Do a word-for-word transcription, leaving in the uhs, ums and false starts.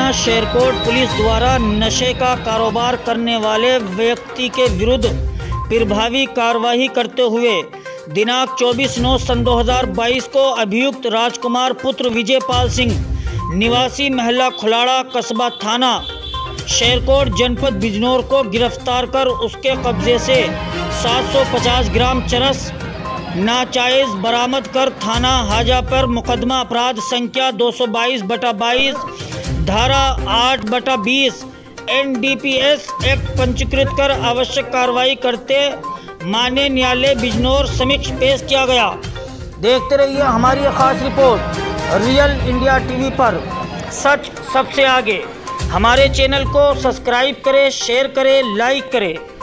थाना शेरकोट पुलिस द्वारा नशे का कारोबार करने वाले व्यक्ति के विरुद्ध प्रभावी कार्रवाई करते हुए दिनांक चौबीस नौ सन दो हज़ार बाईस को अभियुक्त राजकुमार पुत्र विजयपाल सिंह निवासी महला खुलाड़ा कस्बा थाना शेरकोट जनपद बिजनौर को गिरफ्तार कर उसके कब्जे से सात सौ पचास ग्राम चरस नाजायज बरामद कर थाना हाजा पर मुकदमा अपराध संख्या दो सौ बाईस बटा बाईस धारा आठ बटा बीस N D P S act पंजीकृत कर आवश्यक कार्रवाई करते माननीय न्यायालय बिजनौर समक्ष पेश किया गया। देखते रहिए हमारी खास रिपोर्ट रियल इंडिया टीवी पर, सच सबसे आगे। हमारे चैनल को सब्सक्राइब करें, शेयर करें, लाइक करें।